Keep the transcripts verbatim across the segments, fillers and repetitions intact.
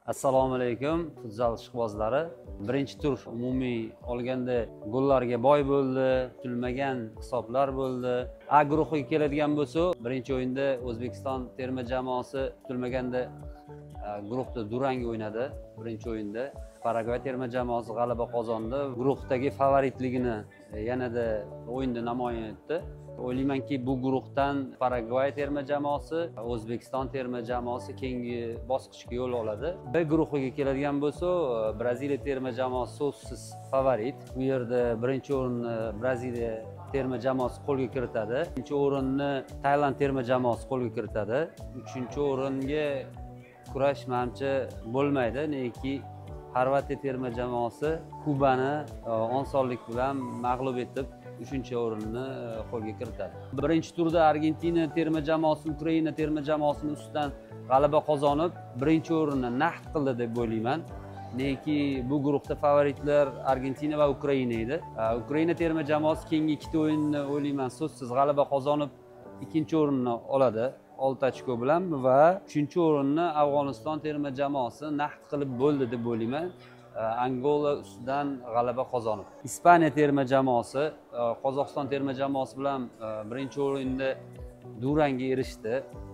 Assalomu alaykum futzal ishqibozlari. Birinchi tur umumiy olganda gollarga boy bo'ldi, kutilmagan hisoblar bo'ldi. A guruhiga keladigan bo'lsa, birinchi o'yinda O'zbekiston terma jamoasi kutilmaganda guruhda durang o'ynadi. Birinchi o'yinda Paragvay terma jamoasi g'alaba qozondi. Guruhdagi favoritligini yanada o'yinda namoyon etdi. O'ylaymanki, bu guruhdan Paragvay terma jamoasi, O'zbekiston terma jamoasi keyingi bosqichga yo'l oladi. B guruhiga keladigan bo'lsa, Braziliya terma jamoasi so'zsiz favorit. Bu yerda birinchi o'rinni Braziliya terma jamoasi qo'lga kiritadi. Ikkinchi o'rinni Tailand terma jamoasi qo'lga kiritadi. Uchinchi o'ringa kurash menimcha bo'lmaydi, neki Xorvatiya terma jamoasi Kubani o'n sonlik bilan mag'lub etib uchinchi o'rinni qo'lga kiritadi. Birinchi turda Argentina terma jamoasi Ukraina terma jamoasini ustidan g'alaba qozonib, birinchi o'rinni naqd qildi deb o'ylayman. Neki bu guruhda favoritlar Argentina va Ukraina edi. Ukraina terma jamoasi keyingi ikkita o'yinni o'ylayman so'zsiz g'alaba qozonib, ikkinchi o'rinni oladi olti ochko bilan va uchinchi o'rinni Afg'oniston terma jamoasi naqd qilib bo'ldi deb o'ylayman. Angola ustidan g'alaba qozonib. Ispaniya terma jamoasi Qozog'iston terma jamoasi bilan birinchi o'yinda durangga erishdi.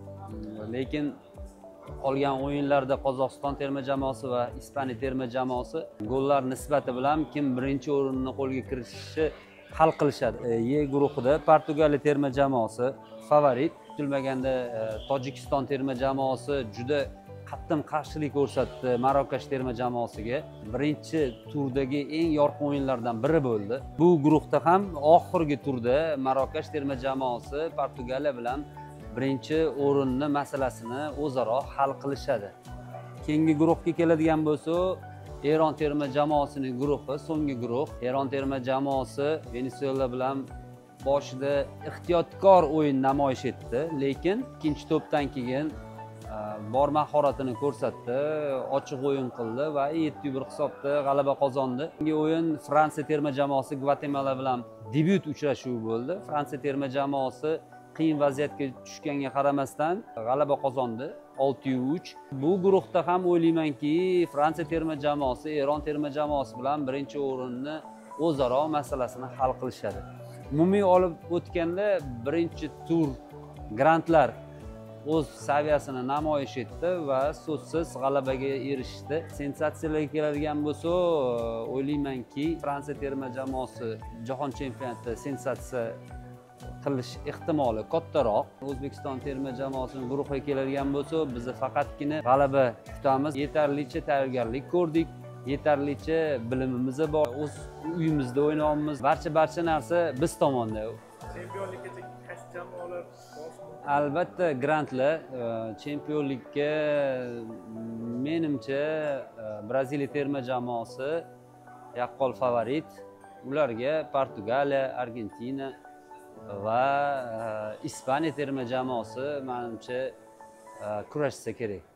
Lekin qolgan o'yinlarda Qozog'iston terma jamoasi va Ispaniya terma jamoasi gollar nisbati bilan kim birinchi o'rinni qo'lga kiritishi hal qilishadi. E guruhida Portugaliya terma jamoasi favorit. Kutilmaganda Tojikiston terma jamoasi juda qattiq qarshilik ko'rsatdi Marokash terma jamoasiga. Birinchi turdagi eng yorqin o'yinlardan biri bo'ldi. Bu guruhda ham oxirgi turda Marokash terma jamoasi Portugaliya bilan birinchi o'rinni masalasini o'zaro hal qilishadi. Keyingi guruhga keladigan bo'lsa, Eron terma jamoasining guruhi, so'nggi guruh. Eron terma jamoasi Venesuela bilan boshida ehtiyotkor o'yin namoyish etdi, lekin ikkinchi to'pdan keyin bor mahoratini ko'rsatdi, ochiq o'yin qildi va yetti bir hisobda g'alaba qozondi. Keyingi o'yin Fransiya terma jamoasi Gvatemala bilan debyut uchrashuvi bo'ldi. Fransiya terma jamoasi qiyin vaziyatga tushganga qaramasdan g'alaba qozondi olti uch. Bu guruhda ham o'ylaymanki, Fransiya terma jamoasi Eron terma jamoasi bilan birinchi o'rinni o'zaro masalasini hal qilishadi. Umumiy olib o'tganda birinchi tur grandlar o'z saviyasini namoyish etdi va so'zsiz g'alabaga erishdi. Sensatsiyalarga keladigan bo'lsa, o'ylaymanki, Fransiya terma jamoasi jahon chempionatida sensatsiya qilish ehtimoli kattaroq. O'zbekiston terma jamoasining guruhiga keladigan bo'lsa, biz faqatgina g'alaba kutamiz. Yetarlicha tayyorgarlik ko'rdik. Yetarlicha bilimimiz bor. O'z uyimizda o'ynayapmiz. Barcha barcha narsa biz tomonda. Chempionlikka qaysi jamoalar Albatta grandlar chempionlikka menimcha Braziliya terma jamoasi yaqqol favorit. Ularga Portugaliya, Argentina va Ispaniya terma jamoasi menimcha kurashsa kerak.